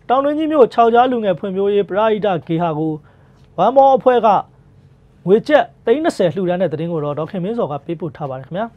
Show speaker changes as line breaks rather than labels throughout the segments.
တောင်တွင်းကြီးမြို့6ကြားလူငယ်ဖွံ့ဖြိုးရေးပရဟိတဂေဟာကိုဝမ်မောအဖွဲ့ကငွေကျပ်30လှူဒန်းတဲ့သတင်းကိုတော့ဒေါက်ခင်မင်းစောကပေးပို့ထားပါတယ်ခင်ဗျာ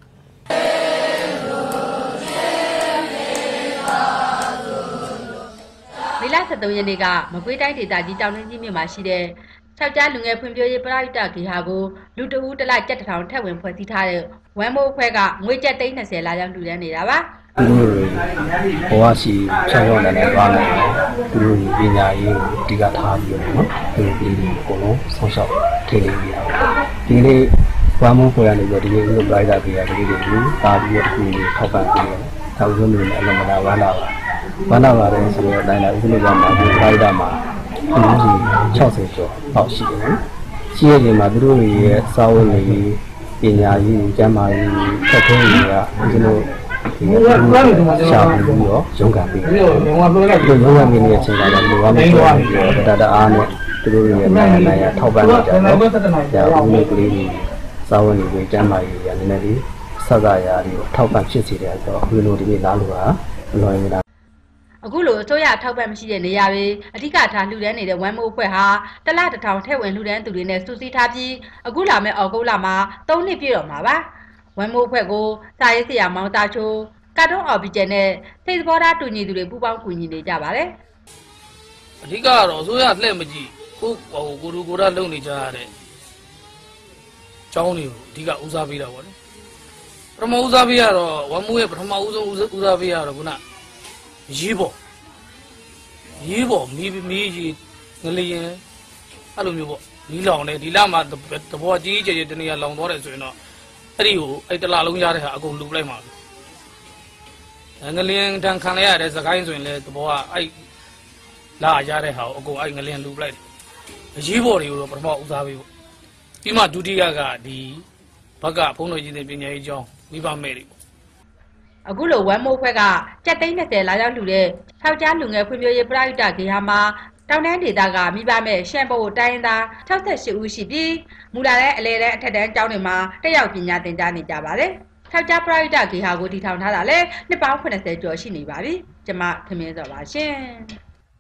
မေလ23ရက်နေ့ကမကွေးတိုင်းဒေသကြီးတောင်တွင်းကြီးမြို့မှာရှိတဲ့6ကြားလူငယ်ဖွံ့ဖြိုးရေးပရဟိတဂေဟာကိုလူတဦးတစ်လကျပ်1000ထက်ဝင်ဖွဲ့စည်းထားတဲ့ဝမ်မိုးအဖွဲ့ကငွေကျပ်30လာရောက်လှူဒန်းနေတာပါ
သူတို့ဘဝရှိဖြောင်းရောက်နေတဲ့ဘာလဲသူတို့ပညာရေးကိုအဓိကထားပြီးတော့နော်သူတို့ပြည်သူအကုန်လုံးဆောင်းရှောက်ထိန်းသိမ်းနေရတယ်ဒီနေ့ဝမ်မိုးဖွဲ့ရနေပြီးဒီနေ့ဥပ္ပလိုက်တာပြည်ရကလေးတွေကိုတာပြီးတော့အခုထောက်ပံ့ပေးတယ်။ဒါဥဆုံးမျိုးနဲ့အလုံးမနာဝါနာပါတဲ့ဆိုတော့တိုင်းလာဥပ္ပလိုကမှာဒီလိုက်တာမှာအမှုကြီး60ကျော်တော့ရှိတယ်နော်။ရှိရခြင်းမှာသူတို့ရဲ့စာဝတ်နေပညာရေးကျန်းမာရေးထက်သွင်းတွေကဒီလိုဒီရှာပြီးတော့ရုံးကန်ပြီးဒီရုံးကန်ပြီးနေတဲ့အချိန်ကလည်းလိုအပ်လို့တအားနဲ့သူတို့ရဲ့နိုင်ရထောက်ပံ့နေကြတယ်။ဒါဥမျိုးကလေးတွေစာဝန်တွေကျမ်းမာရေးရနည်းနည်းလေးဆက်စရာတွေထောက်ပံ့ဖြစ်စေတယ်ဆိုတော့အခုလိုဒီနေ့လာလို့ကမလွယ်ဘူးလား
အခုလိုအစိုးရထောက်ပံ့မရှိတဲ့နေရာတွေအဓိကထားလှူဒန်းနေတဲ့ဝမ်မိုးအဖွဲ့ဟာတစ်လ1000ထက်ဝင်လှူဒန်းသူတွေနဲ့စုစည်းထားပြီးအခုလာမယ့်ဩဂုတ်လမှာ3နှစ်ပြည့်တော့မှာပါဝမ်မိုးအဖွဲ့ကိုစာရေးဆရာမောင်တာချိုကာတွန်းအော်ဘီဂျန်နဲ့စိတ်သဘောထားတူညီသူတွေပူးပေါင်းကူညီနေကြပါတယ်
အဓိကတော့အစိုးရလှည့်မကြည့်ကိုလူကိုယ်တာလုံနေကြရတဲ့ကျောင်းတွေကိုအဓိကဦးစားပေးတာပေါ့လေပထမဦးစားပေးရတော့ဝမ်မိုးရဲ့ပထမဦးဆုံးဦးစားပေးရတော့ခုနရေးပေါ်မီးကြီးငလျင်အဲ့လိုမျိုးပေါ့မီးလောင်တယ်ဒီလမှာတဘောကြီးကြီးတနေရာလောင်သွားတယ်ဆိုရင်တော့အဲ့ဒီကိုအဲ့တလလုံးရတဲ့ဟာအကုန်လူလိုက်မှာငလျင်တန်ခံရတဲ့စကိုင်းဆိုရင်လည်းတဘောကအဲ့လာရတဲ့ဟာကိုအကုန်အဲ့ငလျင်လူလိုက်တယ်ရေးပေါ်တွေကိုတော့ပထမဦးစားပေးပေါ့ပြီးမှဒုတိယကဒီဘက်ကဘုံတော်ကြီးတဲ့ပညာရေးကျောင်းမိဘမဲ့တွေ
အခုလိုဝမ်မိုးဖွဲ့ကကျပ်30လာရောက်လှူတဲ့6ကြားလူငယ်ဖွံ့ဖြိုးရေးပရဟိတဂေဟာမှာတောင်တန်းဒေသကမိဘမဲ့ရှမ်းပုတ်တိုင်းသား68ဦးရှိပြီးမူလာတဲ့အလဲတဲ့အထက်တန်းကျောင်းတွေမှာတက်ရောက်ပညာသင်ကြားနေကြပါတယ်6ကြားပရဟိတဂေဟာကိုတည်ထောင်ထားတာလဲနှစ်ပေါင်း80ကျော်ရှိနေပါပြီကျွန်မခင်မင်းစောပါရှင်